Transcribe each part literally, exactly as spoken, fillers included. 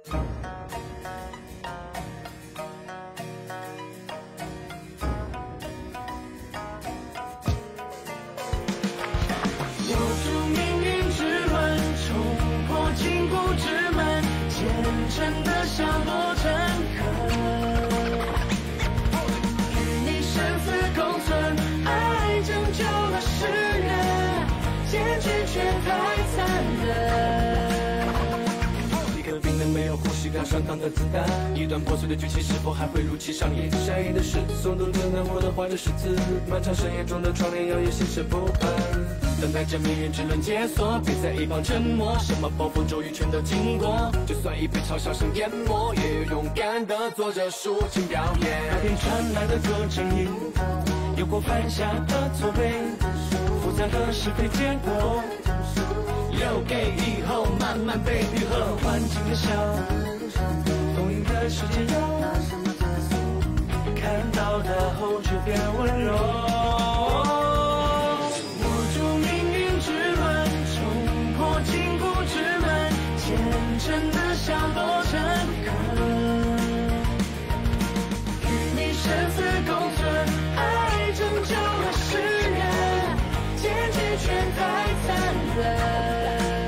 上膛的子弹，一段破碎的剧情是否还会如期上演？下一的是松动着难过的怀着十字，漫长深夜中的窗帘摇曳，心事不安，等待着命运之轮解锁。别在一旁沉默，什么暴风骤雨全都经过，就算已被嘲笑声淹没，也勇敢地做着抒情表演。那边传来的歌声音，有过犯下的错位，复杂的是非结果，留给以后慢慢被愈合。环境的笑，丰盈的世界有，看到的后却变温柔。握住命运之轮，冲破禁锢之门，虔诚的笑多诚恳，与你生死共存，爱拯救了世人，结局却太残忍。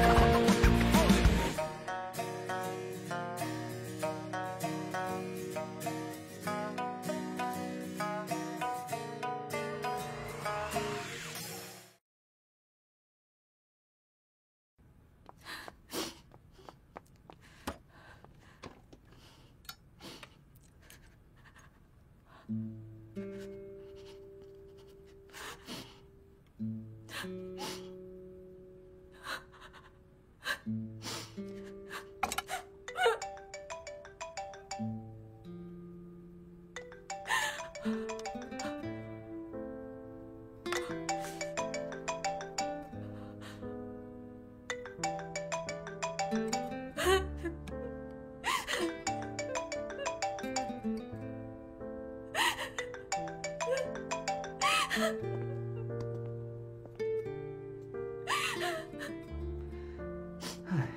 唉，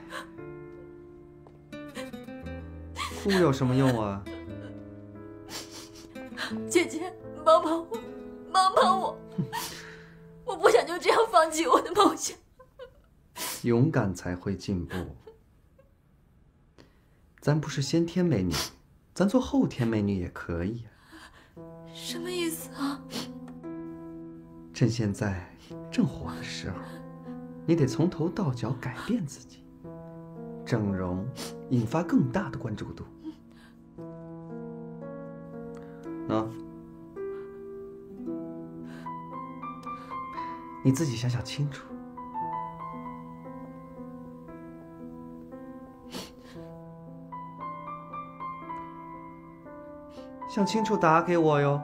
哭有什么用啊？ 姐姐，帮帮我，帮帮我！我不想就这样放弃我的梦想。 勇敢才会进步。咱不是先天美女，咱做后天美女也可以啊。 什么意思啊？ 趁现在正火的时候，你得从头到脚改变自己，整容引发更大的关注度。喏，你自己想想清楚。想清楚打给我哟。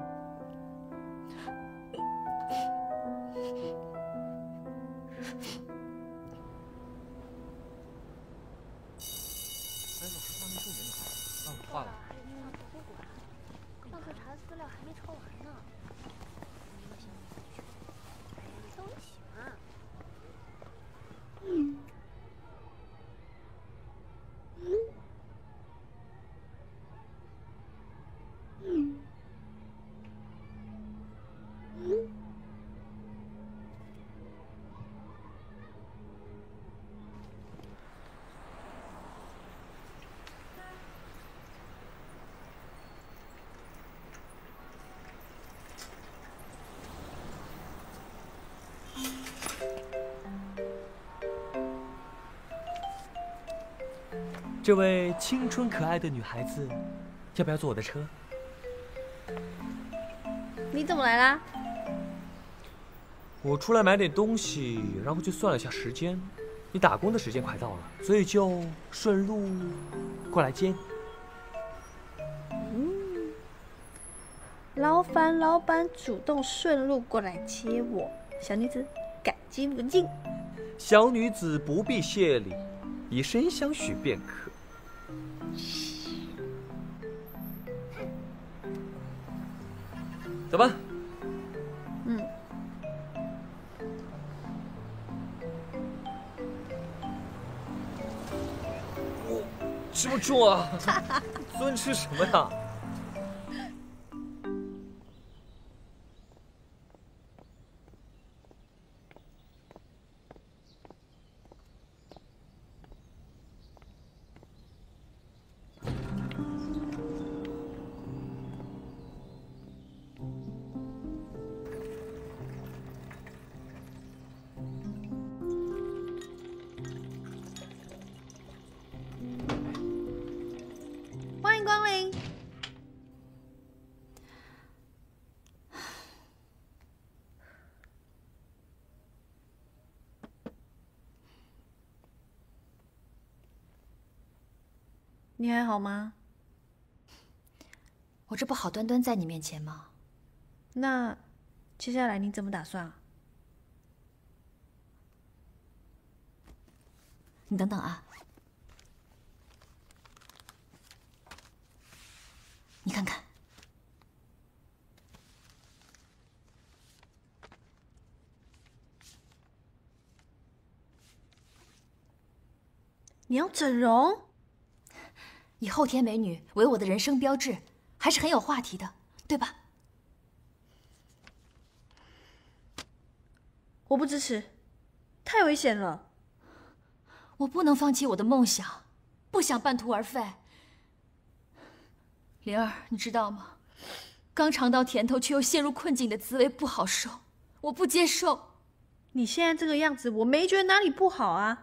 这位青春可爱的女孩子，要不要坐我的车？ 你怎么来啦？ 我出来买点东西，然后就算了一下时间，你打工的时间快到了，所以就顺路过来接你。 嗯，劳烦老板主动顺路过来接我，小女子感激不尽。 小女子不必谢礼，以身相许便可。走吧。 嗯。 这么重啊！尊吃什么呀？ 欢迎光临。你还好吗？ 我这不好端端在你面前吗？ 那接下来你怎么打算啊？ 你等等啊。你看看， 你要整容？ 以后天美女为我的人生标志，还是很有话题的，对吧？ 我不支持，太危险了。 我不能放弃我的梦想，不想半途而废。灵儿，你知道吗？刚尝到甜头却又陷入困境的滋味不好受，我不接受。 你现在这个样子，我没觉得哪里不好啊。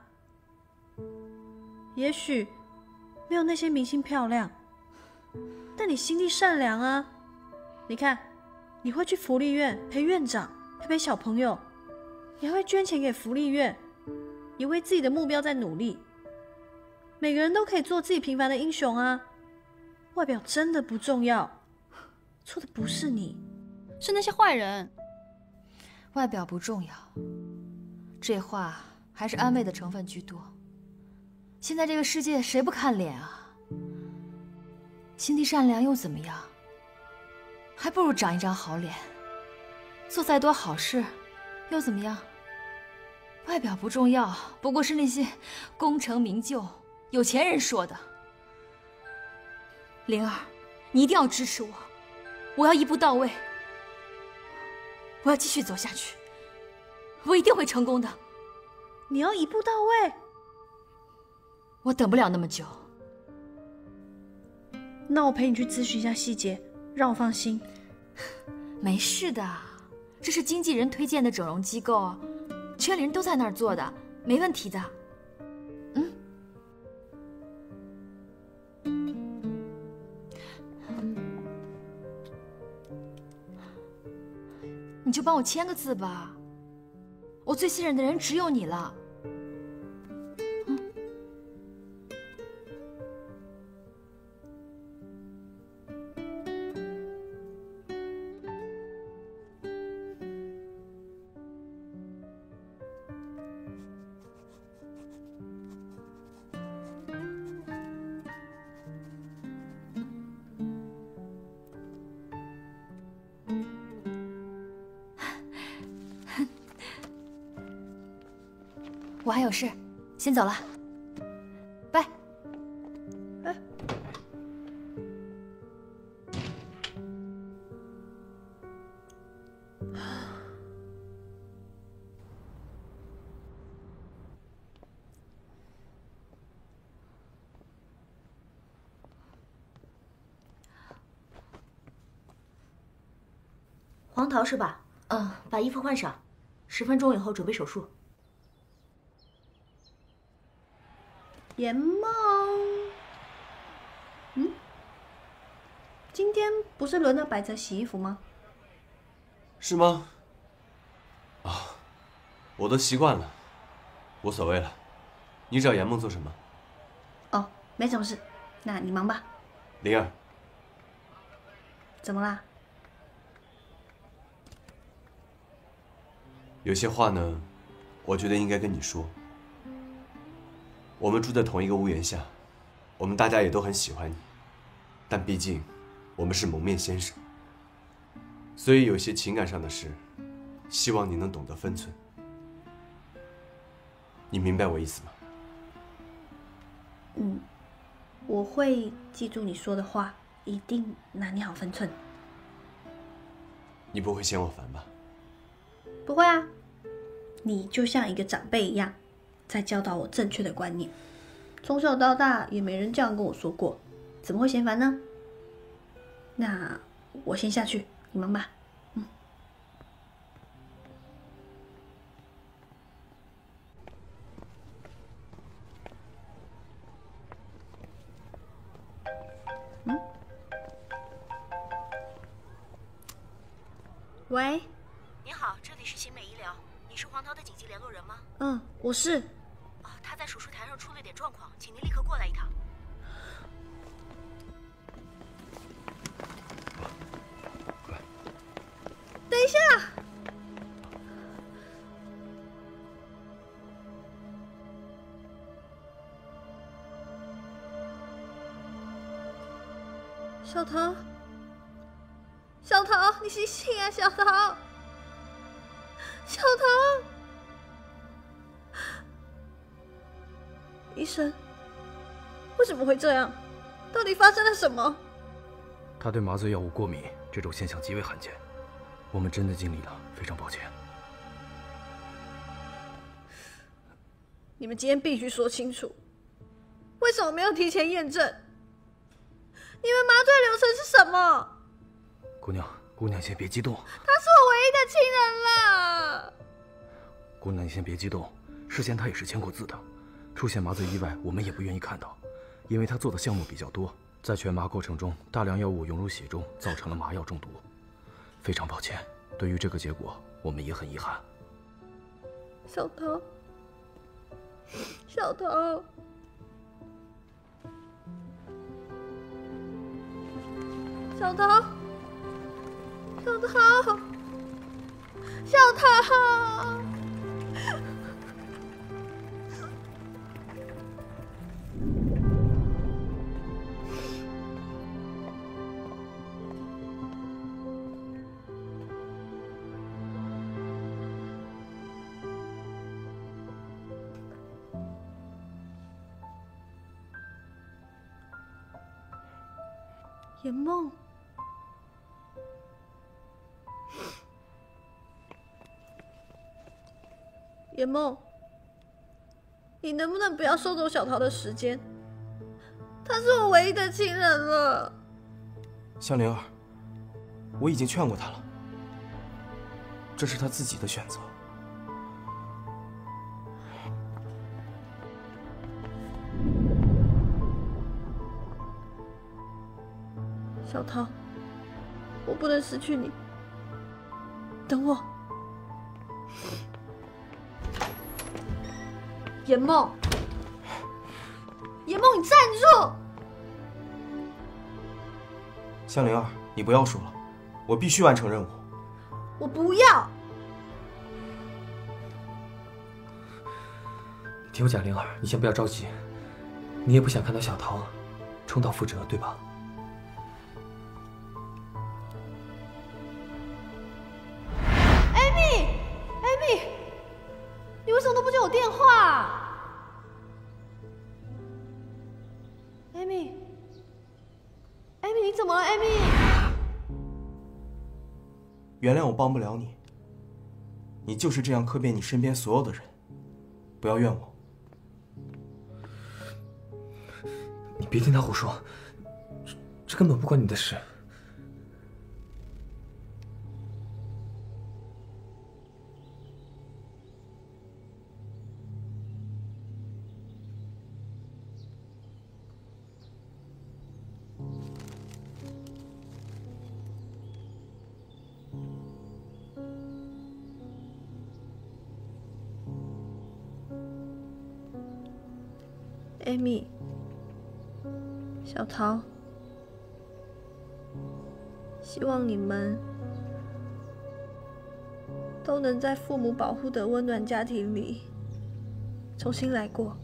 也许没有那些明星漂亮，但你心地善良啊。你看，你会去福利院陪院长，陪陪小朋友，你还会捐钱给福利院，也为自己的目标在努力。每个人都可以做自己平凡的英雄啊。外表真的不重要，错的不是你，是那些坏人。 外表不重要，这话还是安慰的成分居多。现在这个世界谁不看脸啊？心地善良又怎么样？还不如长一张好脸。做再多好事又怎么样？外表不重要，不过是那些功成名就、有钱人说的。灵儿，你一定要支持我，我要一步到位，我要继续走下去，我一定会成功的。 你要一步到位？ 我等不了那么久。 那我陪你去咨询一下细节，让我放心。 没事的，这是经纪人推荐的整容机构，圈里人都在那儿做的，没问题的。嗯。你就帮我签个字吧，我最信任的人只有你了。嗯。我还有事，先走了，拜。 哎， 黄桃是吧？ 嗯， 把衣服换上，十分钟以后准备手术。 颜梦，嗯，今天不是轮到白泽洗衣服吗？ 是吗？啊，我都习惯了，无所谓了。你找颜梦做什么？ 哦，没什么事，那你忙吧。 灵儿， 怎么啦？ 有些话呢，我觉得应该跟你说。我们住在同一个屋檐下，我们大家也都很喜欢你，但毕竟我们是蒙面先生，所以有些情感上的事，希望你能懂得分寸。你明白我意思吗？ 嗯， 我会记住你说的话，一定拿捏好分寸。 你不会嫌我烦吧？ 不会啊，你就像一个长辈一样，在教导我正确的观念。从小到大也没人这样跟我说过，怎么会嫌烦呢？那我先下去，你忙吧。嗯。嗯。喂。 你好，这里是新美医疗，你是黄桃的紧急联络人吗？ 嗯，我是。 哦，他在手术台上出了点状况，请您立刻过来一趟。 等一下，小桃，小桃，你醒醒啊，小桃，小桃，医生，为什么会这样？到底发生了什么？ 他对麻醉药物过敏，这种现象极为罕见。我们真的尽力了，非常抱歉。 你们今天必须说清楚，为什么没有提前验证？你们麻醉流程是什么？ 姑娘，姑娘先别激动。 他是我唯一的亲人了。 姑娘，你先别激动。事先他也是签过字的，出现麻醉意外，我们也不愿意看到，因为他做的项目比较多，在全麻过程中，大量药物涌入血中，造成了麻药中毒。非常抱歉，对于这个结果，我们也很遗憾。 小桃，小桃，小桃，小桃，小桃。圆梦，圆梦，你能不能不要收走小桃的时间？她是我唯一的亲人了。 香灵儿，我已经劝过她了，这是她自己的选择。 小桃，我不能失去你，等我。圆梦，圆梦，你站住！ 香灵儿，你不要说了，我必须完成任务。 我不要。 听我讲，灵儿，你先不要着急，你也不想看到小桃重蹈覆辙，对吧？ 你为什么都不接我电话？Amy，Amy，你怎么了 ，Amy？ 原谅我帮不了你，你就是这样刻遍你身边所有的人，不要怨我。 你别听他胡说，这这根本不关你的事。 Amy， 小桃，希望你们都能在父母保护的温暖家庭里重新来过。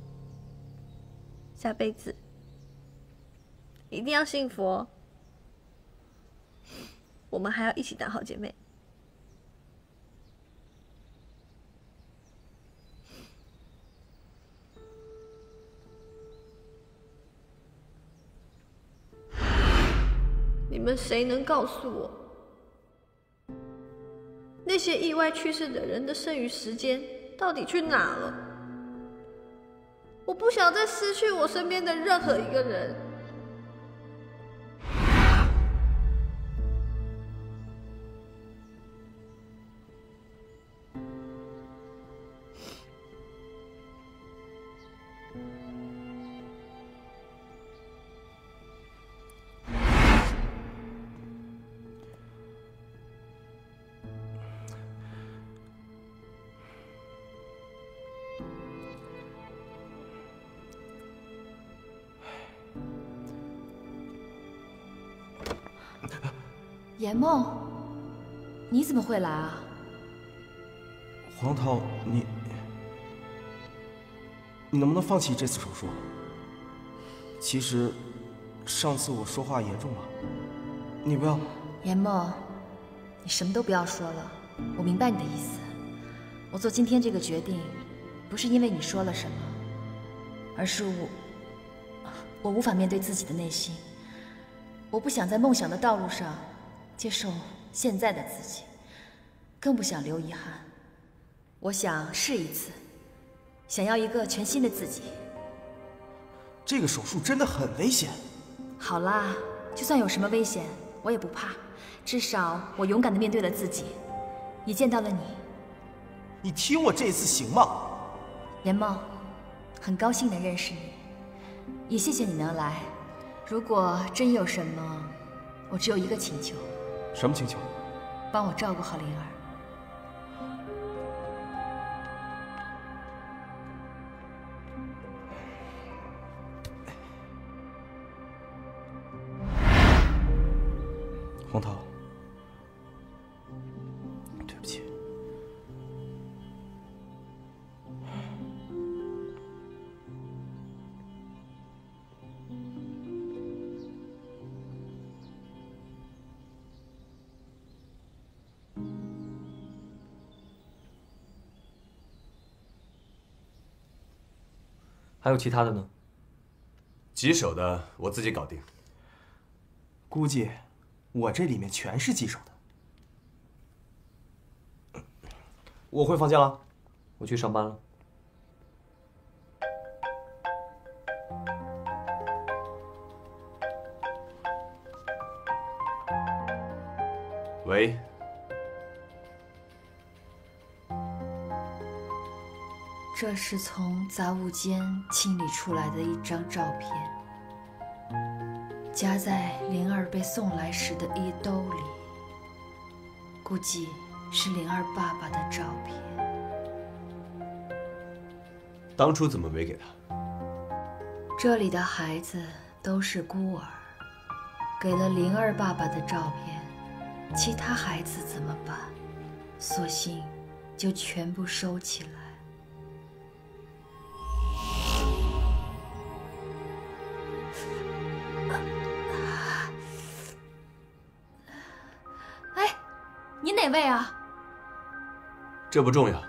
下辈子一定要幸福哦！我们还要一起当好姐妹。 们谁能告诉我，那些意外去世的人的剩余时间到底去哪了？我不想再失去我身边的任何一个人。 严梦，你怎么会来啊？ 黄涛，你你能不能放弃这次手术？其实上次我说话严重了，你不要。 严梦，你什么都不要说了，我明白你的意思。我做今天这个决定，不是因为你说了什么，而是我我无法面对自己的内心。我不想在梦想的道路上接受现在的自己，更不想留遗憾。我想试一次，想要一个全新的自己。 这个手术真的很危险。 好啦，就算有什么危险，我也不怕。至少我勇敢地面对了自己，也见到了你。 你听我这次行吗？ 严梦，很高兴能认识你，也谢谢你能来。如果真有什么，我只有一个请求。 什么请求？ 帮我照顾好灵儿。 黄涛，对不起。 还有其他的呢？ 棘手的我自己搞定。 估计我这里面全是棘手的。 我回房间了，我去上班了。 喂。 这是从杂物间清理出来的一张照片，夹在灵儿被送来时的衣兜里，估计是灵儿爸爸的照片。 当初怎么没给他？ 这里的孩子都是孤儿，给了灵儿爸爸的照片，其他孩子怎么办？索性就全部收起来。你哪位啊？ 这不重要。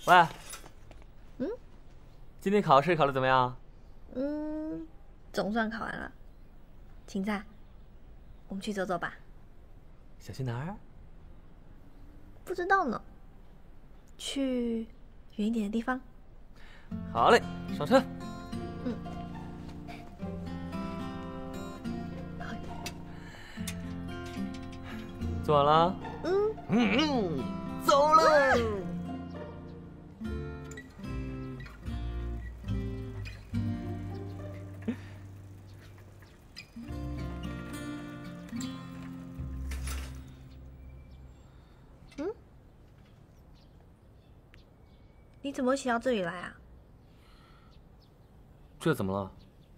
喂， 嗯， 今天考试考得怎么样？ 嗯，总算考完了。芹菜，我们去走走吧。 想去哪儿？ 不知道呢。去远一点的地方。 好嘞，上车。 嗯。 坐稳了。 嗯嗯嗯，走了。 嗯？你怎么会骑到这里来啊？ 这怎么了？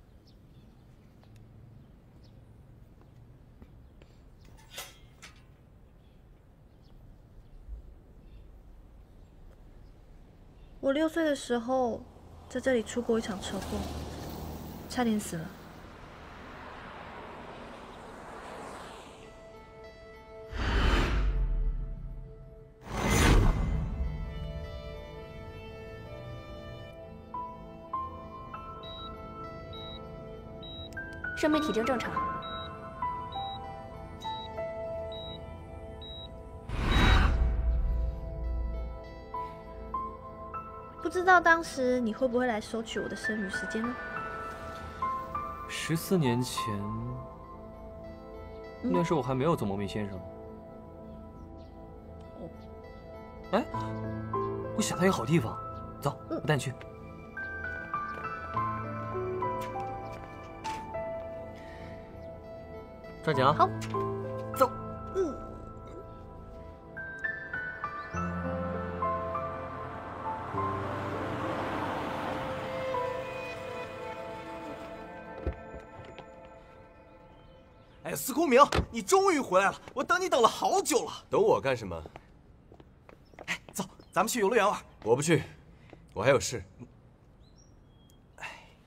我六岁的时候，在这里出过一场车祸，差点死了。 生命体征正常。 不知道当时你会不会来收取我的剩余时间呢？ 十四年前， 嗯、 那时我还没有做蒙面先生。哎，我想到一个好地方，走， 嗯、 我带你去。抓紧啊！ 好， 走。 嗯。 哎，司空明，你终于回来了，我等你等了好久了。 等我干什么？ 哎，走，咱们去游乐园玩。 我不去，我还有事。 哎，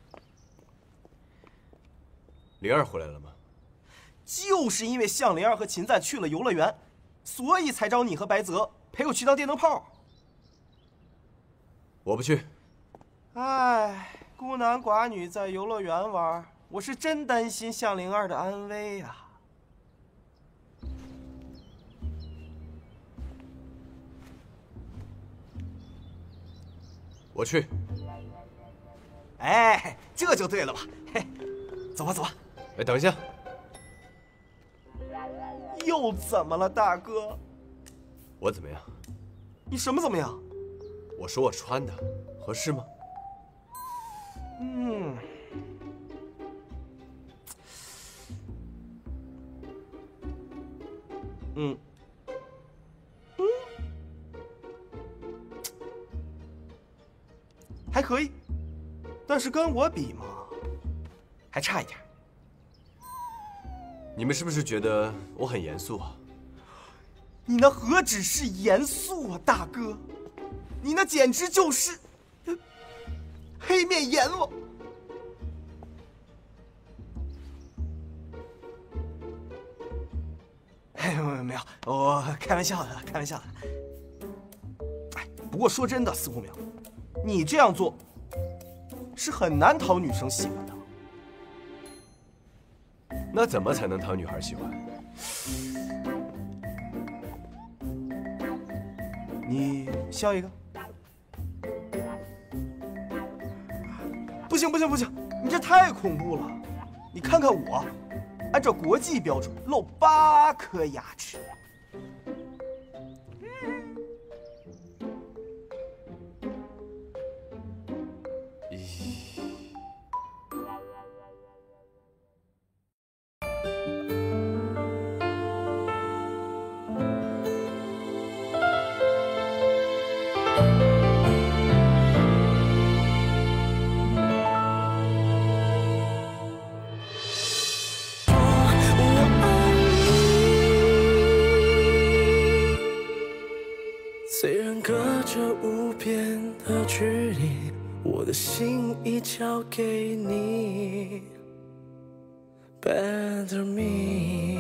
灵儿回来了吗？ 就是因为向灵儿和秦赞去了游乐园，所以才找你和白泽陪我去当电灯泡。 我不去。 哎，孤男寡女在游乐园玩，我是真担心向灵儿的安危呀。 我去。 哎，这就对了吧？嘿，走吧，走吧。 哎，等一下。 又怎么了，大哥？ 我怎么样？ 你什么怎么样？ 我说我穿的合适吗？ 嗯。嗯。嗯。还可以，但是跟我比嘛，还差一点。 你们是不是觉得我很严肃啊？ 你那何止是严肃啊，大哥，你那简直就是黑面阎王！哎，没有没有，我开玩笑的，开玩笑的。哎，不过说真的，司空明，你这样做是很难讨女生喜欢的。 那怎么才能讨女孩喜欢？ 你笑一个。不行不行不行，你这太恐怖了。你看看我，按照国际标准露八颗牙齿。 虽然隔着无边的距离，我的心已交给你。Better me。